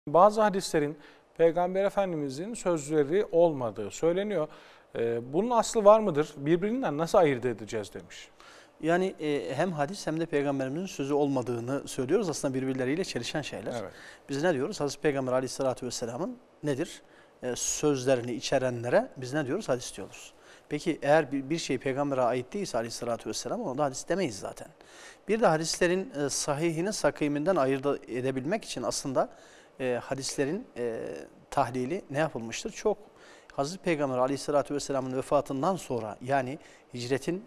Bazı hadislerin Peygamber Efendimizin sözleri olmadığı söyleniyor. Bunun aslı var mıdır? Birbirinden nasıl ayırt edeceğiz demiş. Yani hem hadis hem de Peygamberimizin sözü olmadığını söylüyoruz. Aslında birbirleriyle çelişen şeyler. Evet. Biz ne diyoruz? Hazreti Peygamber Aleyhisselatü Vesselam'ın nedir? Sözlerini içerenlere biz ne diyoruz? Hadis diyoruz. Peki eğer bir şey Peygamber'e ait değilse Aleyhisselatü Vesselam ona da hadis demeyiz zaten. Bir de hadislerin sahihini sakiminden ayırt edebilmek için aslında hadislerin tahlili ne yapılmıştır? Çok Hazreti Peygamber Aleyhisselatü Vesselam'ın vefatından sonra yani hicretin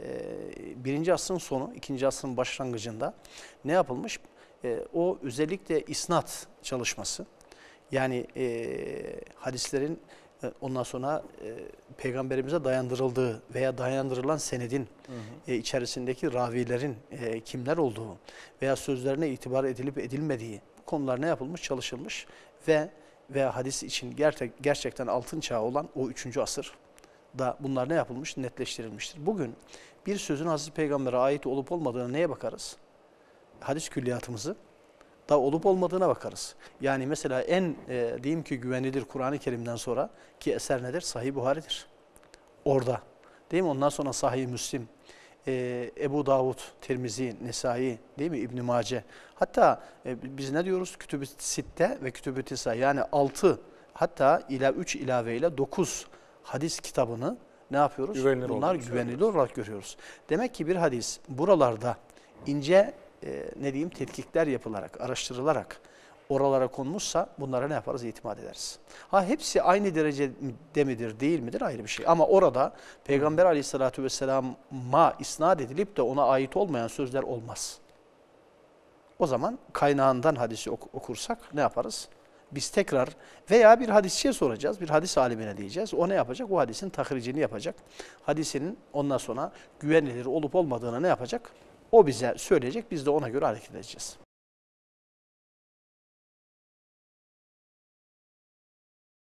1. asrın sonu, 2. asrın başlangıcında ne yapılmış? O özellikle isnat çalışması yani hadislerin ondan sonra Peygamberimize dayandırıldığı veya dayandırılan senedin içerisindeki ravilerin kimler olduğu veya sözlerine itibar edilip edilmediği bu konular ne yapılmış? Çalışılmış ve hadis için gerçekten altın çağı olan o 3. asır da bunlar ne yapılmış? Netleştirilmiştir. Bugün bir sözün Hazreti Peygamber'e ait olup olmadığına neye bakarız? Hadis külliyatımızı da olup olmadığına bakarız. Yani mesela en diyeyim ki güvenilir Kur'an-ı Kerim'den sonra ki eser nedir? Sahih Buhari'dir. Orada. Değil mi? Ondan sonra Sahih Müslim, Ebu Davud, Tirmizi, Nesai, değil mi? İbn-i Mace. Hatta biz ne diyoruz? Kütüb-i Sitte ve Kütüb-i Tisa yani 6 hatta 3 ilaveyle 9 hadis kitabını ne yapıyoruz? Bunlar güvenilir olarak görüyoruz. Demek ki bir hadis buralarda ince ne diyeyim tetkikler yapılarak, araştırılarak oralara konmuşsa bunlara ne yaparız? İtimat ederiz. Ha hepsi aynı derecede midir, değil midir ayrı bir şey. Ama orada Peygamber Aleyhisselatü Vesselam'a isnat edilip de ona ait olmayan sözler olmaz. O zaman kaynağından hadisi okursak ne yaparız? Biz tekrar veya bir hadisçiye soracağız, bir hadis alimine diyeceğiz. O ne yapacak? O hadisin tahricini yapacak. Hadisinin ondan sonra güvenilir olup olmadığını ne yapacak? O bize söyleyecek, biz de ona göre hareket edeceğiz.